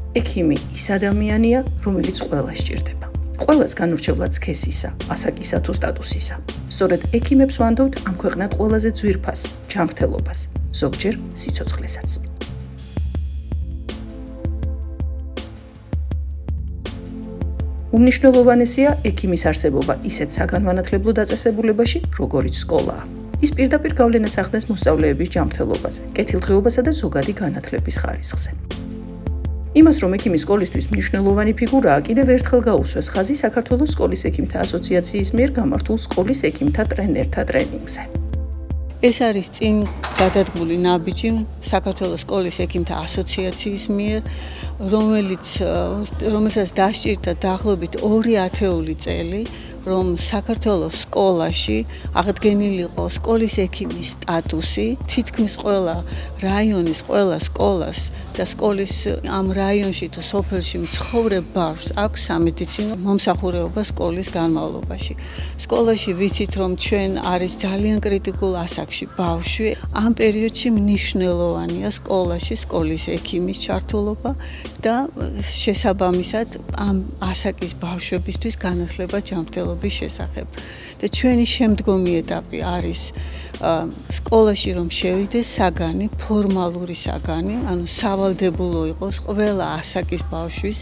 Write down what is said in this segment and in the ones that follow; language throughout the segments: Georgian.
ექიმი ის ადამიანია, რომელიც ყველას სჭირდება. ყველას განურჩევლად სქესისა, ასაკისა თუ სტატუსისა. სწორედ ექიმებს ვანდობთ ამ ქვეყნად ყველაზე ძვირფას, ჯანმრთელობას, ზოგჯერ სიცოცხლესაც. უმნიშვნელოვანესია ექიმის არსებობა ისეთ საგანმანათლებლო დაწესებულებაში, როგორიც სკოლაა. ის პირდაპირ გავლენას ახდენს მოსწავლეების ჯანმრთელობაზე, კეთილდღეობასა და ზოგადი განათლების ხარისხზე. იმას, რომ ექიმის სკოლისთვის მნიშვნელოვანი ფიგურაა, კიდევ ერთხელ გაუსვეს ხაზი საქართველოს სკოლის ექიმთა ასოციაციის მიერ გამართულ სკოლის ექიმთა ტრენერთა ტრენინგზე. ეს არის წინ გადადგმული ნაბიჯი საქართველოს სკოლის ექიმთა ასოციაციის მიერ, რომელსაც დასჭირდა დაახლოებით 2 ათეული წელი, რომ საქართველოს სკოლაში აღდგენილიყო სკოლის ექიმის სტატუსი, თითქმის ყველა რაიონის ყველა სკოლას და სკოლის ამ რაიონში თუ სოფელში მცხოვრებ ბავშვს აქვს სამედიცინო მომსახურეობა სკოლის განმავლობაში. სკოლაში ვიცით, რომ ჩვენ არის ძალიან კრიტიკულ ასაკში ბავშვი, ამ პერიოდში მნიშვნელოვანია სკოლაში სკოლის ექიმის ჩართულობა და შესაბამისად ამ ასაკის ბავშვებისთვის განათლება ჯანმრთელობის შესახებ. და ჩვენი შემდგომი ეტაპი არის სკოლაში რომ შევიდეს საგანი, ფორმალური საგანი, ანუ სავალდებულო იყოს ყველა ასაკის ბავშვის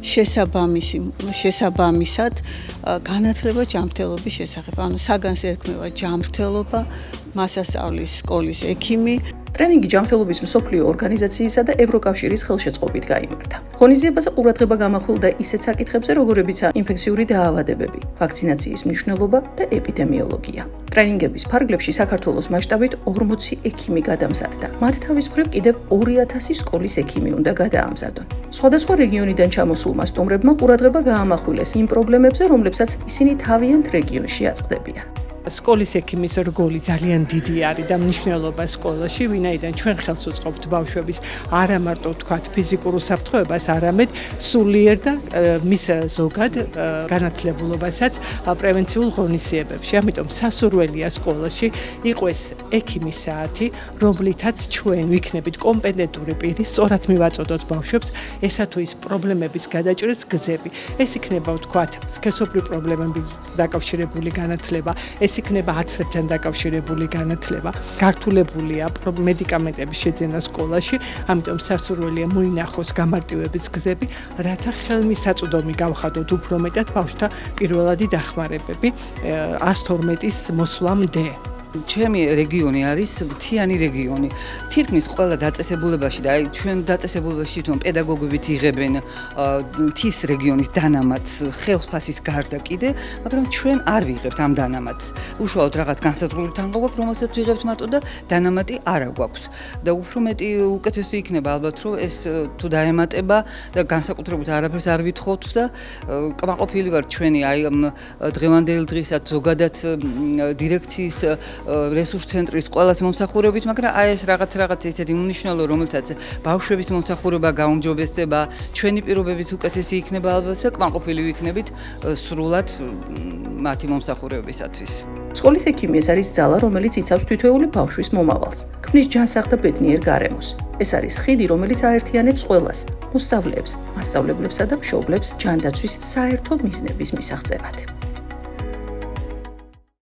შესაბამისად განათლება ჯანმრთელობის შესახებ. ანუ საგანს ერქმევა ჯანმრთელობა, მას ასწავლის სკოლის ექიმი. ტრენინგი ჯანმრთელობის მსოფლიო ორგანიზაციისა და ევროკავშირის ხელშეწყობით გაიმართა. ღონისძიებაზე ყურადღება გამახვილდა ისეთ საკითხებზე, როგორებიცაა ინფექციური დაავადებები, ვაქცინაციის მნიშვნელობა და ეპიდემიოლოგია. ტრენინგების ფარგლებში საქართველოს მასშტაბით 40 ექიმი გადამზადდა. მათ თავის მხრივ კიდევ 2000 სკოლის ექიმი უნდა გადაამზადონ. სხვადასხვა რეგიონიდან ჩამოსულმა სტუმრებმა ყურადღება გაამახვილეს იმ პრობლემებზე, რომლებსაც ისინი თავიანთ რეგიონში აწყდებიან. სკოლის ექიმის როლი ძალიან დიდი არის და მნიშვნელობა სკოლაში, ვინაიდან ჩვენ ხელს უწყობთ ბავშვების არა მარტო თქვათ ფიზიკურ უსაფრთხოებას, არამედ სულიერ და მის ზოგად განათლებულობასაც პრევენციულ ღონისძიებებში. ამიტომ სასურველია სკოლაში იყოს ექიმის საათი, რომლითაც ჩვენ ვიქნებით კომპეტენტური პირი, სწორად მივაწოდოთ ბავშვებს ესა თუ ის პრობლემების გადაჭრის გზები. ეს იქნება თქვათ სქესობრივი პრობლემები დაკავშირებული განათლება, ეს იქნება აცრებთან დაკავშირებული განათლება, გართულებულია მედიკამენტების შეძენა სკოლაში, ამიტომ სასურველია მოინახოს გამარტივების გზები, რათა ხელმისაწვდომი გავხადოთ უფრო მეტად ბავშვთა პირველადი დახმარებები 112-ის მოსვლამდე. ჩემი რეგიონი არის მთიანი რეგიონი. თითქმის ყველა დაწესებულებაში და ჩვენ დაწესებულებაში თვითონ პედაგოგებიც იღებენ მთის რეგიონის დანამატს ხელფასის გარდა კიდე, მაგრამ ჩვენ არ ვიღებთ ამ დანამატს. უშუალოდ რაღაც განსაზღვრული თანხა გვაქვს, რომელსაც ვიღებთ მარტო და დანამატი არ გვაქვს. და უფრო მეტი უკეთესი იქნება ალბათ, რომ ეს თუ დაემატება და განსაკუთრებით არაფერს არ ვითხოვთ და კმაყოფილი ვარ ჩვენი აი დღევანდელი დღესაც ზოგადად დირექციის რესურს ცენტრის ყველას მომსახურებით, მაგრამ აი ეს რაღაც ისეთი უნიშნელო, რომელსაც ბავშვების მომსახურება გაუმჯობესდება, ჩვენი პირობების უკეთესი იქნება ალბათ და კმაყოფილი ვიქნებით სრულად მათი მომსახურებისათვის. სკოლის ექიმი ეს არის ძალა, რომელიც იცავს თითოეული ბავშვის მომავალს, ქმნის ჯანსაღ და ბედნიერ გარემოს. ეს არის ხიდი, რომელიც აერთიანებს ყველას, მოსწავლეებს, მასწავლებლებსა და მშობლებს ჯანდაცვის საერთო მიზნების მისაღწევად.